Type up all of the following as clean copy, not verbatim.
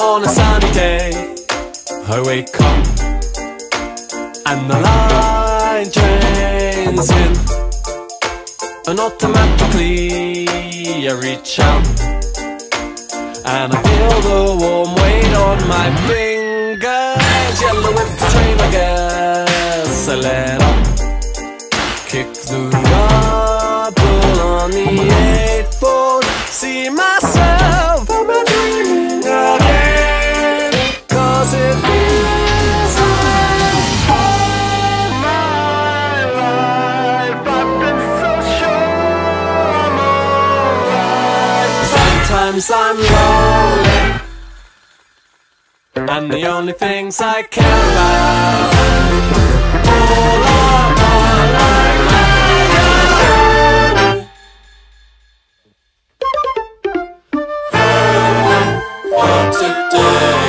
On a sunny day, I wake up and the light drains in, and automatically I reach out and I feel the warm weight on my fingers. Yellow whip train, I guess I let up, kick the rubble on the 8-fold. See myself, am I dreaming again? 'Cause it feels like all my life I've been so sure I'm alright. Sometimes I'm lonely, and the only things I care about all of my life for today.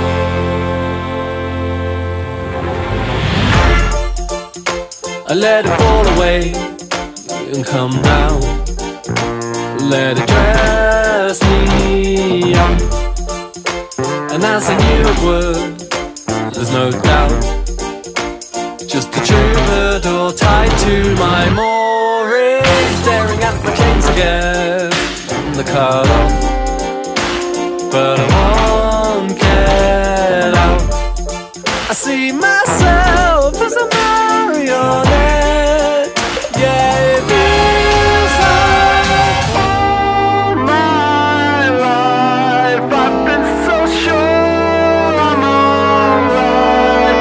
I let it fall away and come down. Let it dress me up, and as I knew it would, there's no doubt. Just a troubadour tied to my moorings, staring at my chains again, the cut off, but I won't get out. I see myself as a marionette. Yeah, it feels like all my life I've been so sure I'm alright.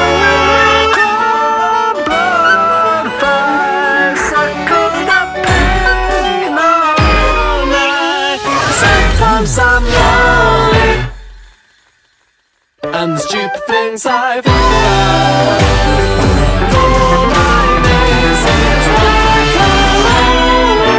Blood fights, I cook the pain all night. Sometimes I'm lonely, and the stupid things I think about. All my days is like alone,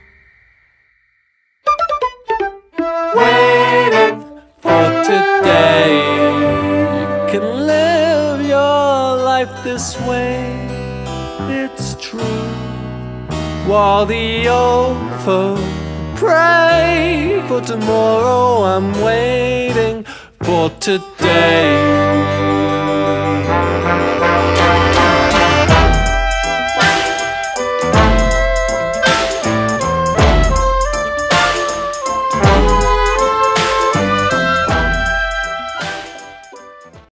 waiting for today. You can live your life this way, it's true, while the old folk pray for tomorrow. I'm waiting for today.